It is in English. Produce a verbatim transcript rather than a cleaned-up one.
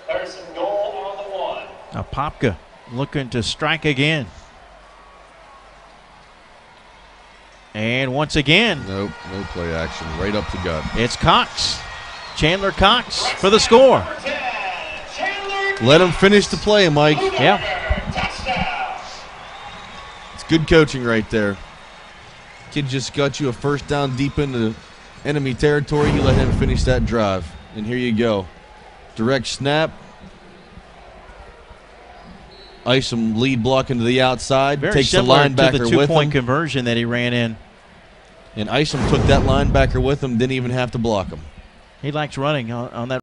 There's a goal on the one. Apopka looking to strike again. And once again, Nope, no play action. Right up the gut. it's Cox. Chandler Cox for the score. Let him finish the play, Mike. Yeah. It's good coaching right there. Kid just got you a first down deep into enemy territory. You let him finish that drive. And here you go. Direct snap. Isom lead block into the outside. Very takes the similar linebacker to the with two-point him. conversion that he ran in. And Isom took that linebacker with him. Didn't even have to block him. He likes running on, on that.